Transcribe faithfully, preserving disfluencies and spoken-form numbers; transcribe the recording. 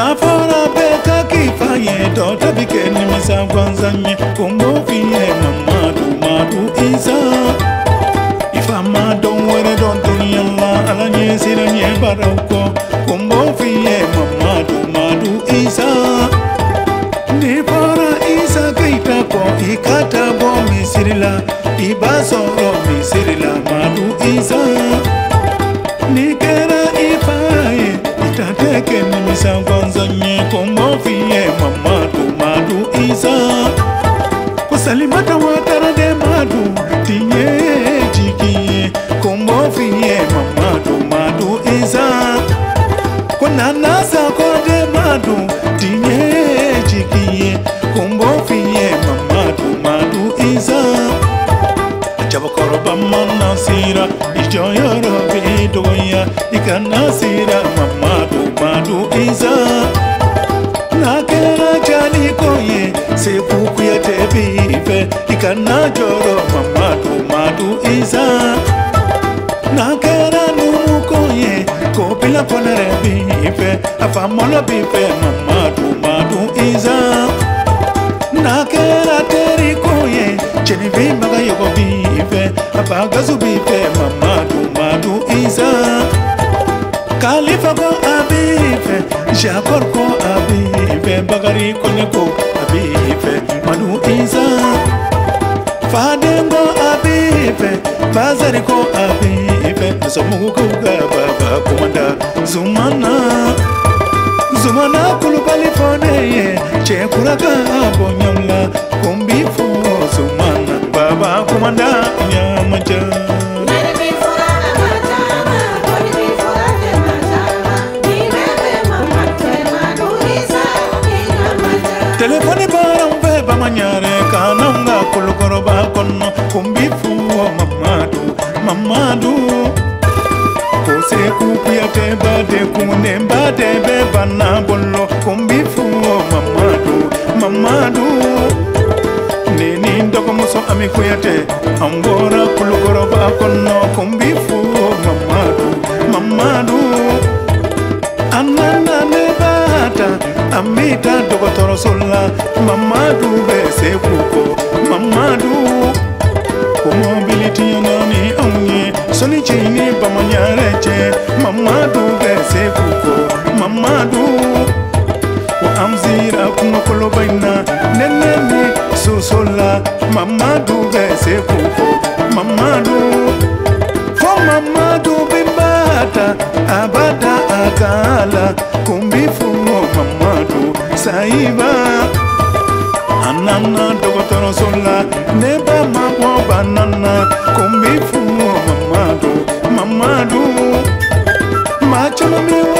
na fara beka kifaye dota bikeni misa kwanzanye kumbo fiye mamadu madu isa ifama don were don dunyalla ala nye sira nye barauko kumbo fiye mamadu madu isa ni fara isa kaita ko ikata bo misirila ibasoro misirila madu isa ni kera ifaye itateke ni misa kwanzanye kumbo fiye mamadu madu isa kusalimata watara de madu tinye jikiye kumbo fiye mamadu madu isa kuna nasa ko de madu tinye jikiye kumbo fiye mamadu madu isa Jabakoro bamana sira ijoyoro bidoya ikana sira mamadu madu isa nakera jali koye sepuku ya tebife ikana joro mamadu madu isa nakera numu koye kopila ponere bife afamola bife mamadu madu isa nakera teri koye chenivi maga yogo bife abagazu bife mamadu madu isa Khalifa ko abife Jakor ko abife Bagari kone ko abife madu isa Fadengo abife Bazari ko abife Somugu kuga baba kumanda Zumana Zumana kulubali foneye Chekuraga abonyamla Kumbifu Zumana baba kumanda Nyamaja Telefoni barambe bamanyare kananga kulukoro bakono kumbifu mamadu mamadu Kose kukuya teba de kunemba debe bana bolo kumbifu mamadu mamadu Nini ndoko muso amikuyate Angora kulukoro bakono kumbifu mamadu mamadu Anana nebata Amita dokotoro sola Mamadu bese kuko Mamadu Kumobility nani aunye Soni chini bamanyareche Mamadu bese kuko Mamadu Wa amzira kumokolo baina Nenene susola Mamadu bese kuko Mamadu For Mamadu bimbata Abada akala Kumbifu Mamadu Saiba Anana dokotoro sola Neba mabo banana Kumbifu Mamadu Mamadu Macho mi